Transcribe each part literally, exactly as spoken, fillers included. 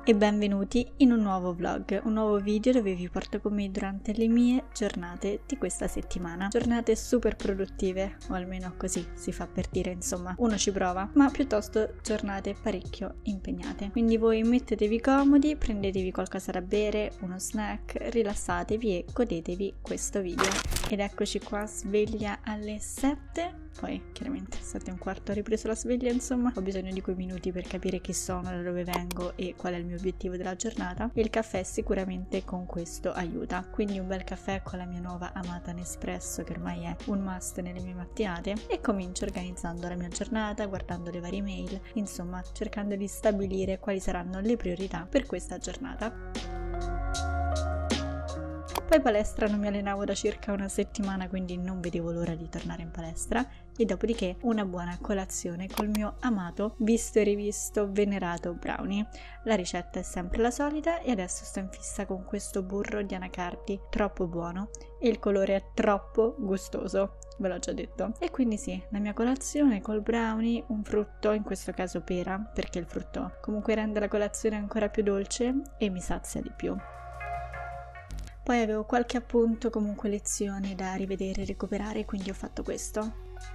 e benvenuti in un nuovo vlog, un nuovo video dove vi porto con me durante le mie giornate di questa settimana. Giornate super produttive, o almeno così si fa per dire, insomma, uno ci prova, ma piuttosto giornate parecchio impegnate. Quindi voi mettetevi comodi, prendetevi qualcosa da bere, uno snack, rilassatevi e godetevi questo video. Ed eccoci qua, sveglia alle sette. Poi chiaramente sette e un quarto ho ripreso la sveglia, insomma ho bisogno di quei minuti per capire chi sono, da dove vengo e qual è il mio obiettivo della giornata, e il caffè sicuramente con questo aiuta. Quindi un bel caffè con la mia nuova amata Nespresso, che ormai è un must nelle mie mattinate, e comincio organizzando la mia giornata, guardando le varie mail, insomma cercando di stabilire quali saranno le priorità per questa giornata. Poi palestra non mi allenavo da circa una settimana, quindi non vedevo l'ora di tornare in palestra, e dopodiché una buona colazione col mio amato, visto e rivisto, venerato brownie. La ricetta è sempre la solita e adesso sto in fissa con questo burro di anacardi, troppo buono, e il colore è troppo gustoso, ve l'ho già detto. E quindi sì, la mia colazione col brownie, un frutto, in questo caso pera, perché il frutto comunque rende la colazione ancora più dolce e mi sazia di più. Poi avevo qualche appunto, comunque lezioni da rivedere e recuperare, quindi ho fatto questo.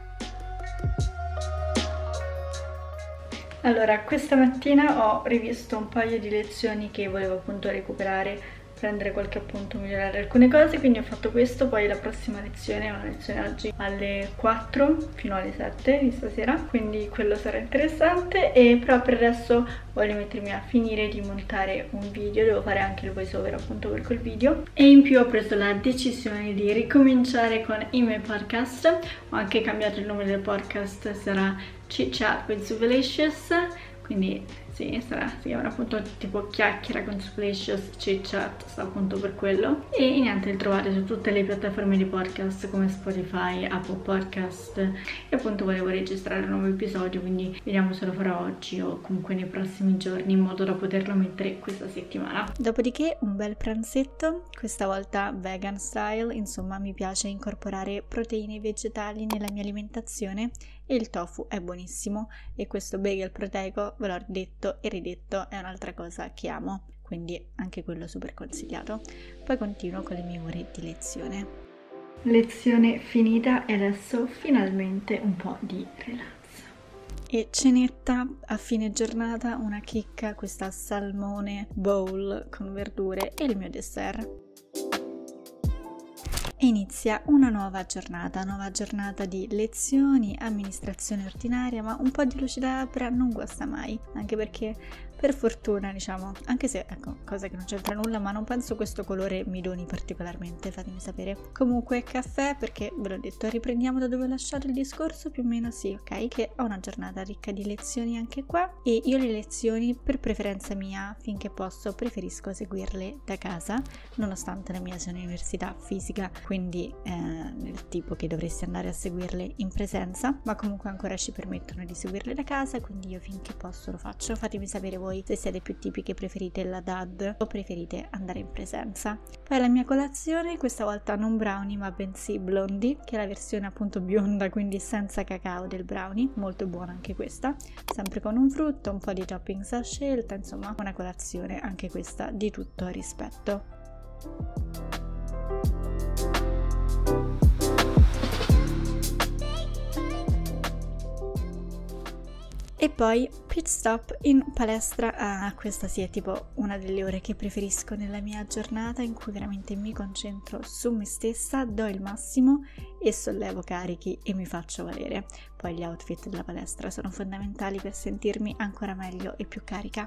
Allora, questa mattina ho rivisto un paio di lezioni che volevo appunto recuperare, prendere qualche appunto, migliorare alcune cose, quindi ho fatto questo. Poi la prossima lezione è una lezione oggi alle quattro fino alle sette di stasera, quindi quello sarà interessante. E però per adesso voglio mettermi a finire di montare un video, devo fare anche il voice over appunto per quel video, e in più ho preso la decisione di ricominciare con i miei podcast. Ho anche cambiato il nome del podcast, sarà Chit Chat with Suvalicious, quindi sì, sarà, si chiamerà appunto tipo chiacchiera con Suvalicious Chit Chat, sta appunto per quello. E niente, li trovate su tutte le piattaforme di podcast come Spotify, Apple Podcast, e appunto volevo registrare un nuovo episodio, quindi vediamo se lo farò oggi o comunque nei prossimi giorni, in modo da poterlo mettere questa settimana. Dopodiché un bel pranzetto, questa volta vegan style, insomma mi piace incorporare proteine vegetali nella mia alimentazione e il tofu è buonissimo, e questo bagel proteico, ve l'ho detto e ridetto, è un'altra cosa che amo, quindi anche quello super consigliato. Poi continuo con le mie ore di lezione. Lezione finita e adesso finalmente un po' di relax. E cenetta a fine giornata, una chicca, questa salmone bowl con verdure e il mio dessert. E inizia una nuova giornata, nuova giornata di lezioni, amministrazione ordinaria, ma un po' di luce da labbra non guasta mai, anche perché per fortuna, diciamo, anche se, ecco, cosa che non c'entra nulla, ma non penso questo colore mi doni particolarmente, fatemi sapere. Comunque caffè, perché ve l'ho detto, riprendiamo da dove ho lasciato il discorso, più o meno sì, ok? Che ho una giornata ricca di lezioni anche qua, e io le lezioni, per preferenza mia, finché posso, preferisco seguirle da casa, nonostante la mia sia un'università fisica, quindi eh, nel tipo che dovresti andare a seguirle in presenza, ma comunque ancora ci permettono di seguirle da casa, quindi io finché posso lo faccio. Fatemi sapere voi se siete più tipi che preferite la D A D o preferite andare in presenza. Poi la mia colazione, questa volta non brownie ma bensì blondie, che è la versione appunto bionda, quindi senza cacao del brownie, molto buona anche questa, sempre con un frutto, un po' di toppings a scelta, insomma una colazione anche questa di tutto rispetto. E poi pit stop in palestra. Ah, questa sì è tipo una delle ore che preferisco nella mia giornata, in cui veramente mi concentro su me stessa, do il massimo e sollevo carichi e mi faccio valere. Poi gli outfit della palestra sono fondamentali per sentirmi ancora meglio e più carica.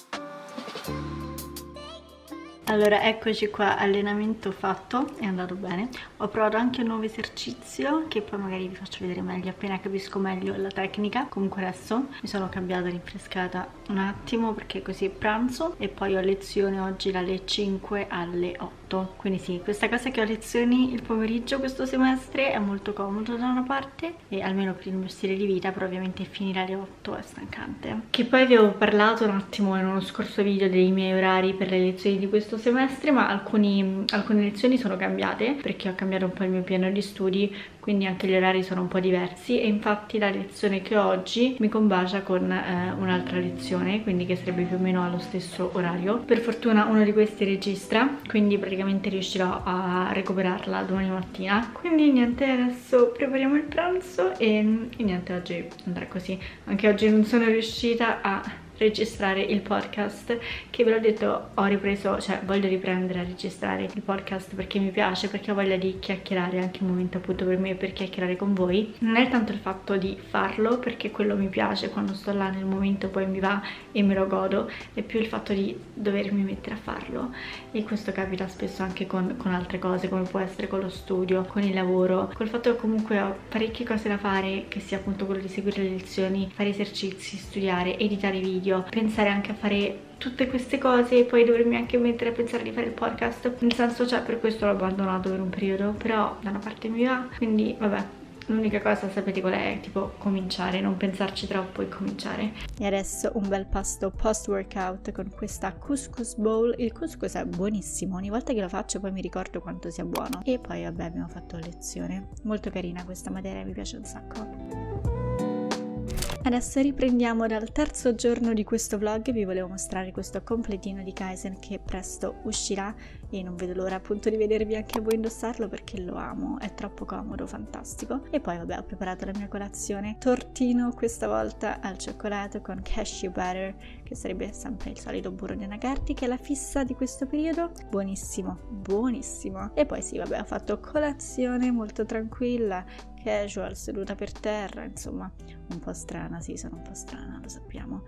Allora, eccoci qua, allenamento fatto, è andato bene. Ho provato anche un nuovo esercizio che poi magari vi faccio vedere meglio appena capisco meglio la tecnica. Comunque adesso mi sono cambiata, rinfrescata un attimo, perché così pranzo e poi ho lezione oggi dalle cinque alle otto. Quindi sì, questa cosa che ho lezioni il pomeriggio questo semestre è molto comodo da una parte, e almeno per il mio stile di vita, però ovviamente finire alle otto è stancante. Che poi vi avevo parlato un attimo in uno scorso video dei miei orari per le lezioni di questo semestre, ma alcuni, alcune lezioni sono cambiate perché ho cambiato un po' il mio piano di studi, quindi anche gli orari sono un po' diversi, e infatti la lezione che ho oggi mi combacia con eh, un'altra lezione, quindi che sarebbe più o meno allo stesso orario. Per fortuna uno di questi registra, quindi praticamente riuscirò a recuperarla domani mattina. Quindi niente, adesso prepariamo il pranzo e, e niente, oggi andrà così. Anche oggi non sono riuscita a registrare il podcast, che ve l'ho detto, ho ripreso, cioè voglio riprendere a registrare il podcast perché mi piace, perché ho voglia di chiacchierare, anche un momento appunto per me per chiacchierare con voi. Non è tanto il fatto di farlo, perché quello mi piace, quando sto là nel momento poi mi va e me lo godo, è più il fatto di dovermi mettere a farlo, e questo capita spesso anche con, con altre cose, come può essere con lo studio, con il lavoro, col fatto che comunque ho parecchie cose da fare, che sia appunto quello di seguire le lezioni, fare esercizi, studiare, editare i video, pensare anche a fare tutte queste cose e poi dovermi anche mettere a pensare di fare il podcast. Nel senso, cioè, per questo l'ho abbandonato per un periodo, però da una parte mi va, quindi vabbè. L'unica cosa, sapete qual è? Tipo cominciare, non pensarci troppo e cominciare. E adesso un bel pasto post workout con questa couscous bowl. Il couscous è buonissimo, ogni volta che lo faccio poi mi ricordo quanto sia buono. E poi vabbè, abbiamo fatto lezione. Molto carina questa materia, mi piace un sacco. Adesso riprendiamo dal terzo giorno di questo vlog. Vi volevo mostrare questo completino di Kaizen che presto uscirà e non vedo l'ora appunto di vedervi anche a voi indossarlo, perché lo amo, è troppo comodo, fantastico. E poi vabbè, ho preparato la mia colazione, tortino questa volta al cioccolato con cashew butter, che sarebbe sempre il solito burro di anacardi, che è la fissa di questo periodo. Buonissimo, buonissimo. E poi sì, vabbè, ho fatto colazione molto tranquilla, casual, seduta per terra, insomma un po' strana, sì, sono un po' strana, lo sappiamo.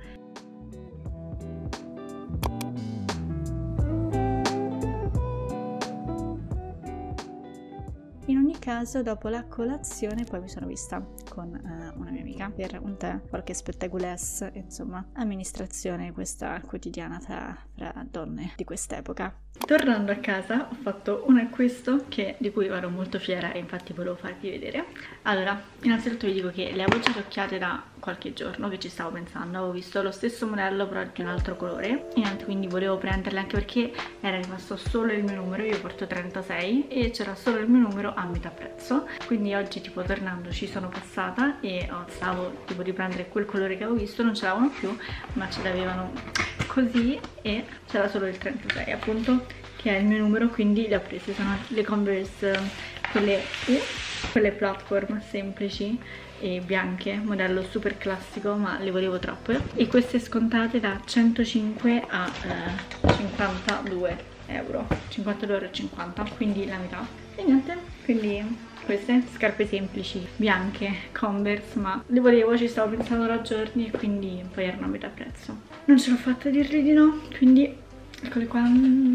In ogni caso, dopo la colazione poi mi sono vista con uh, una mia amica per un tè, qualche spettacolesse, insomma, amministrazione questa quotidiana tra, tra donne di quest'epoca. Tornando a casa ho fatto un acquisto che, di cui ero molto fiera, e infatti volevo farvi vedere. Allora, innanzitutto vi dico che le avevo già occhiate da qualche giorno, che ci stavo pensando, avevo visto lo stesso modello però di un altro colore, e niente, quindi volevo prenderle, anche perché era rimasto solo il mio numero, io porto trentasei e c'era solo il mio numero a metà prezzo. Quindi oggi tipo tornando ci sono passata e oh, stavo tipo di prendere quel colore che avevo visto, non ce l'avevano più ma ce l'avevano così e c'era solo il trentasei appunto, che è il mio numero, quindi le ho prese. Sono le Converse, quelle U, quelle platform semplici e bianche, modello super classico, ma le volevo troppo, e queste scontate da centocinque a eh, cinquantadue euro, cinquantadue euro e cinquanta, quindi la metà. E niente, quindi queste scarpe semplici bianche Converse, ma le volevo, ci stavo pensando da giorni e quindi poi erano a metà prezzo, non ce l'ho fatta a dirgli di no, quindi eccole qua.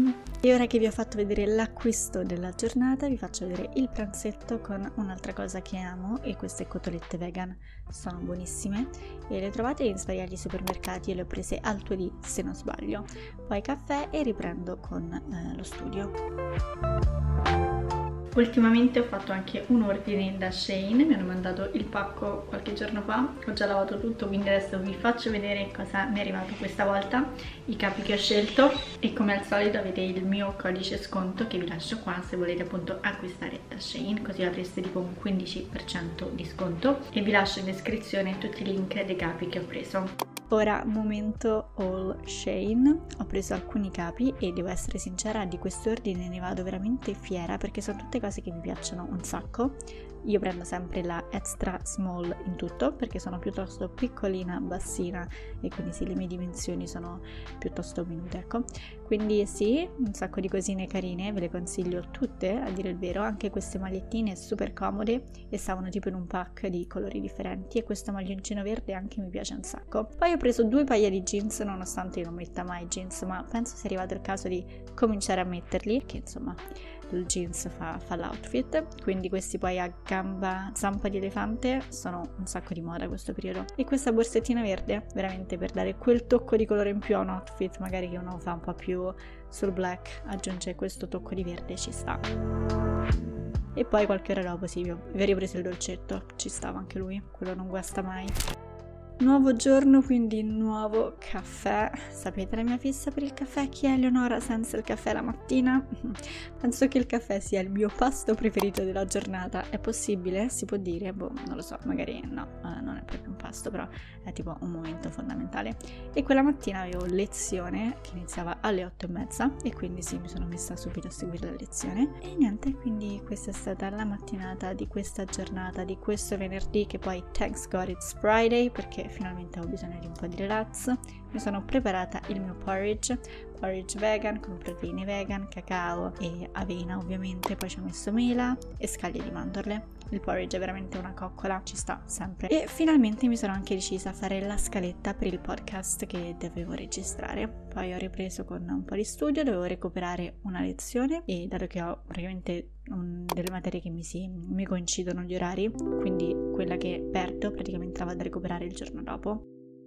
E ora che vi ho fatto vedere l'acquisto della giornata, vi faccio vedere il pranzetto con un'altra cosa che amo, e queste cotolette vegan sono buonissime e le trovate in svariati supermercati e le ho prese al due D se non sbaglio. Poi caffè e riprendo con eh, lo studio. Ultimamente ho fatto anche un ordine da Shein, mi hanno mandato il pacco qualche giorno fa, ho già lavato tutto, quindi adesso vi faccio vedere cosa mi è arrivato questa volta, i capi che ho scelto, e come al solito avete il mio codice sconto che vi lascio qua se volete appunto acquistare da Shein, così avreste tipo un quindici per cento di sconto, e vi lascio in descrizione tutti i link dei capi che ho preso. Ora momento haul Shein, ho preso alcuni capi e devo essere sincera, di quest'ordine ne vado veramente fiera perché sono tutte cose che mi piacciono un sacco. Io prendo sempre la extra small in tutto perché sono piuttosto piccolina, bassina, e quindi sì, le mie dimensioni sono piuttosto minute, ecco. Quindi sì, un sacco di cosine carine, ve le consiglio tutte a dire il vero, anche queste magliettine super comode e stavano tipo in un pack di colori differenti, e questo maglioncino verde anche mi piace un sacco. Poi ho preso due paia di jeans, nonostante io non metta mai jeans, ma penso sia arrivato il caso di cominciare a metterli, che insomma il jeans fa, fa l'outfit, quindi questi poi a gamba zampa di elefante sono un sacco di moda questo periodo, e questa borsettina verde veramente per dare quel tocco di colore in più a un outfit magari che uno fa un po' più sul black, aggiunge questo tocco di verde, ci sta. E poi qualche ora dopo sì, vi ho ripreso il dolcetto, ci stava anche lui, quello non guasta mai. Nuovo giorno, quindi nuovo caffè. Sapete la mia fissa per il caffè? Chi è Eleonora senza il caffè la mattina? Penso che il caffè sia il mio pasto preferito della giornata. È possibile? Si può dire? Boh, non lo so, magari no, eh, non è proprio un pasto, però è tipo un momento fondamentale. E quella mattina avevo lezione che iniziava alle otto e mezza e quindi sì, mi sono messa subito a seguire la lezione. E niente, quindi questa è stata la mattinata di questa giornata, di questo venerdì, che poi thanks God it's Friday, perché finalmente ho bisogno di un po' di relax. Mi sono preparata il mio porridge, porridge vegan con proteine vegan, cacao e avena ovviamente, poi ci ho messo mela e scaglie di mandorle. Il porridge è veramente una coccola, ci sta sempre. E finalmente mi sono anche decisa a fare la scaletta per il podcast che dovevo registrare. Poi ho ripreso con un po' di studio, dovevo recuperare una lezione e dato che ho praticamente um, delle materie che mi, si, mi coincidono gli orari, quindi quella che perdo praticamente la vado a recuperare il giorno dopo.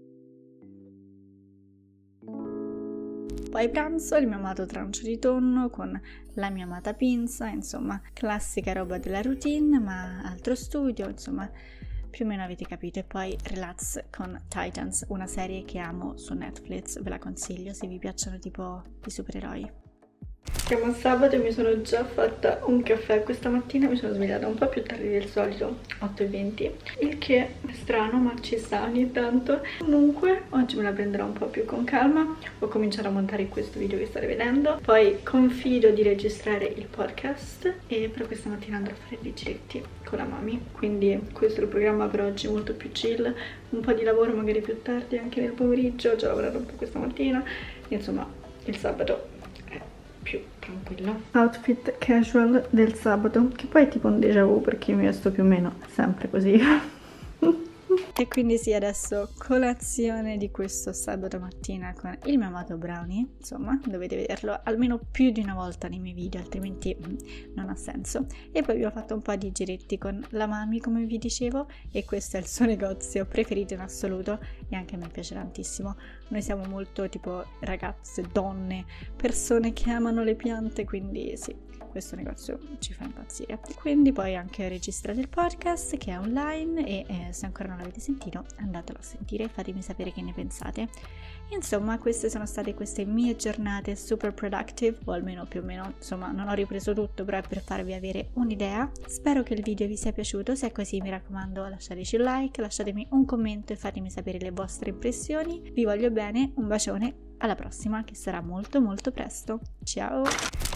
Poi pranzo, il mio amato trancio di tonno con la mia amata pinza, insomma, classica roba della routine, ma altro studio, insomma, più o meno avete capito. E poi relax con Titans, una serie che amo su Netflix, ve la consiglio se vi piacciono tipo i supereroi. Siamo a sabato e mi sono già fatta un caffè. Questa mattina mi sono svegliata un po' più tardi del solito, otto e venti, il che è strano ma ci sta ogni tanto. Comunque oggi me la prenderò un po' più con calma, ho cominciato a montare questo video che state vedendo, poi confido di registrare il podcast e per questa mattina andrò a fare dei giretti con la mami, quindi questo è il programma per oggi, molto più chill, un po' di lavoro magari più tardi anche nel pomeriggio, ho già lavorato un po' questa mattina, insomma il sabato più tranquilla. Outfit casual del sabato, che poi è tipo un déjà vu perché mi vesto più o meno sempre così. E quindi sì, adesso colazione di questo sabato mattina con il mio amato brownie, insomma dovete vederlo almeno più di una volta nei miei video, altrimenti mm, non ha senso. E poi vi ho fatto un po' di giretti con la mami, come vi dicevo, e questo è il suo negozio preferito in assoluto e anche a me piace tantissimo. Noi siamo molto tipo ragazze, donne, persone che amano le piante, quindi sì, questo negozio ci fa impazzire. Quindi poi anche ho registrato il podcast che è online e eh, se ancora non l'avete sentito andatelo a sentire e fatemi sapere che ne pensate. Insomma, queste sono state queste mie giornate super productive, o almeno più o meno, insomma non ho ripreso tutto, però è per farvi avere un'idea. Spero che il video vi sia piaciuto, se è così mi raccomando lasciateci un like, lasciatemi un commento e fatemi sapere le vostre impressioni. Vi voglio bene, un bacione, alla prossima che sarà molto molto presto, ciao!